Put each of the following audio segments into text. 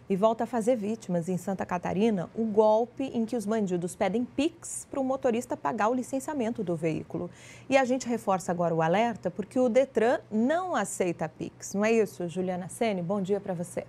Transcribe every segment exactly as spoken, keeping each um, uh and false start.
E volta a fazer vítimas em Santa Catarina o golpe em que os bandidos pedem Pix para o motorista pagar o licenciamento do veículo. E a gente reforça agora o alerta porque o Detran não aceita Pix. Não é isso, Juliana Sene? Bom dia para você.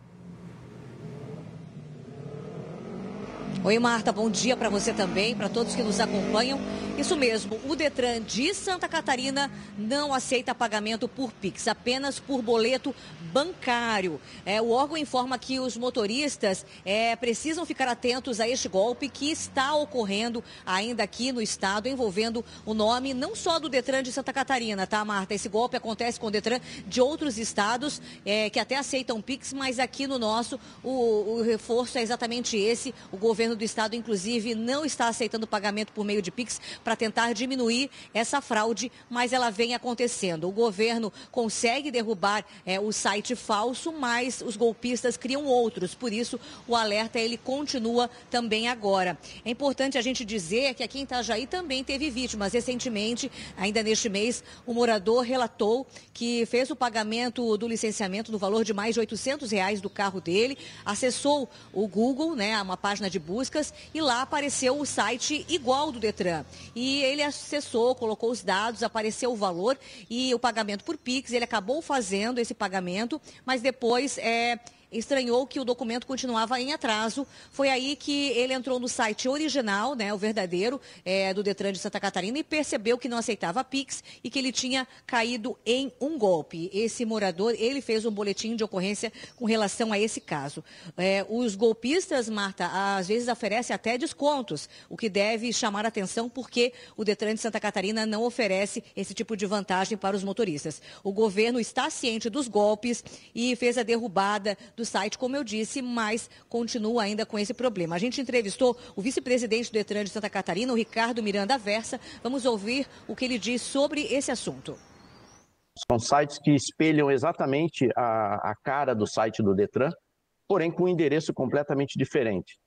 Oi, Marta, bom dia para você também, para todos que nos acompanham. Isso mesmo, o Detran de Santa Catarina não aceita pagamento por Pix, apenas por boleto bancário. É, o órgão informa que os motoristas é, precisam ficar atentos a este golpe que está ocorrendo ainda aqui no estado, envolvendo o nome não só do Detran de Santa Catarina, tá, Marta? Esse golpe acontece com o Detran de outros estados é, que até aceitam Pix, mas aqui no nosso o, o reforço é exatamente esse. O governo do estado, inclusive, não está aceitando pagamento por meio de Pix para tentar diminuir essa fraude, mas ela vem acontecendo. O governo consegue derrubar é, o site falso, mas os golpistas criam outros. Por isso, o alerta ele continua também agora. É importante a gente dizer que aqui em Itajaí também teve vítimas. Recentemente, ainda neste mês, o morador relatou que fez o pagamento do licenciamento no valor de mais de oitocentos reais do carro dele, acessou o Google, né, uma página de busca, e lá apareceu o site igual do Detran. E ele acessou, colocou os dados, apareceu o valor e o pagamento por Pix. Ele acabou fazendo esse pagamento, mas depois é, estranhou que o documento continuava em atraso. Foi aí que ele entrou no site original, né, o verdadeiro, é, do Detran de Santa Catarina, e percebeu que não aceitava Pix e que ele tinha caído em um golpe. Esse morador, ele fez um boletim de ocorrência com relação a esse caso. É, os golpistas, Marta, às vezes oferecem até descontos, o que deve chamar a atenção porque o Detran de Santa Catarina não oferece esse tipo de vantagem para os motoristas. O governo está ciente dos golpes e fez a derrubada do site, como eu disse, mas continua ainda com esse problema. A gente entrevistou o vice-presidente do Detran de Santa Catarina, o Ricardo Miranda Versa. Vamos ouvir o que ele diz sobre esse assunto. São sites que espelham exatamente a, a cara do site do Detran, porém com um endereço completamente diferente.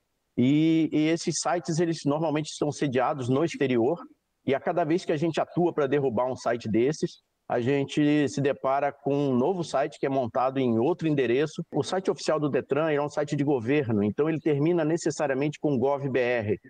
E, e esses sites, eles normalmente estão sediados no exterior, e a cada vez que a gente atua para derrubar um site desses, a gente se depara com um novo site que é montado em outro endereço. O site oficial do Detran é um site de governo, então ele termina necessariamente com gov.br.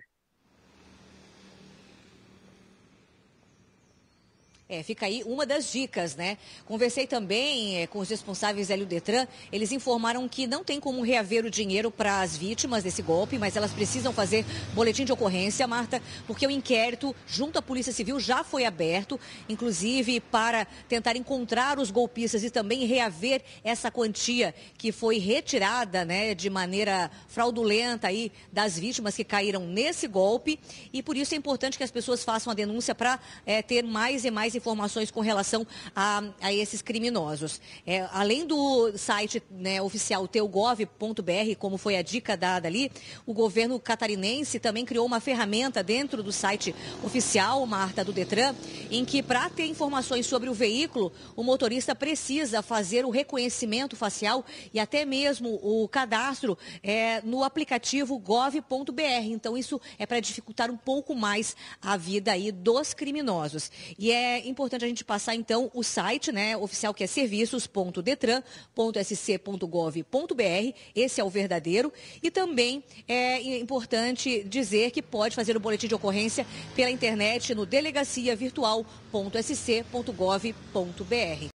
É, fica aí uma das dicas, né? Conversei também é, com os responsáveis do Detran. Eles informaram que não tem como reaver o dinheiro para as vítimas desse golpe, mas elas precisam fazer boletim de ocorrência, Marta, porque o inquérito junto à Polícia Civil já foi aberto, inclusive para tentar encontrar os golpistas e também reaver essa quantia que foi retirada, né, de maneira fraudulenta aí das vítimas que caíram nesse golpe. E por isso é importante que as pessoas façam a denúncia para é, ter mais e mais informações com relação a, a esses criminosos. É, além do site, né, oficial teu gov ponto br, como foi a dica dada ali, o governo catarinense também criou uma ferramenta dentro do site oficial, Marta, do Detran, em que para ter informações sobre o veículo, o motorista precisa fazer o reconhecimento facial e até mesmo o cadastro é, no aplicativo gov ponto br. Então isso é para dificultar um pouco mais a vida aí dos criminosos. E é importante a gente passar, então, o site, né, oficial, que é serviços ponto detran ponto s c ponto gov ponto br. Esse é o verdadeiro. E também é importante dizer que pode fazer o boletim de ocorrência pela internet no delegacia virtual ponto s c ponto gov ponto br.